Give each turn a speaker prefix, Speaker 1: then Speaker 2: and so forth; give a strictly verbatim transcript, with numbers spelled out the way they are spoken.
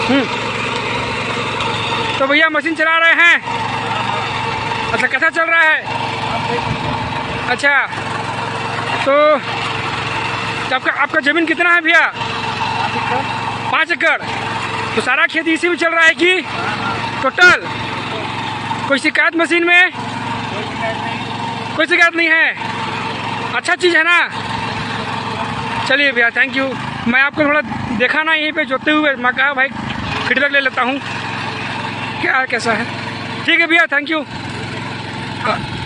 Speaker 1: तो भैया मशीन चला रहे हैं, अच्छा कैसा चल रहा है? अच्छा तो आपका आपका ज़मीन कितना है भैया? पाँच एकड़। तो सारा खेती इसी में चल रहा है कि टोटल? कोई शिकायत मशीन में? कोई शिकायत नहीं है, अच्छा चीज़ है ना। चलिए भैया थैंक यू। मैं आपको थोड़ा देखा ना यहीं पे जोतते हुए, मैं कहा भाई फीडबैक ले लेता हूँ क्या कैसा है। ठीक है भैया थैंक यू।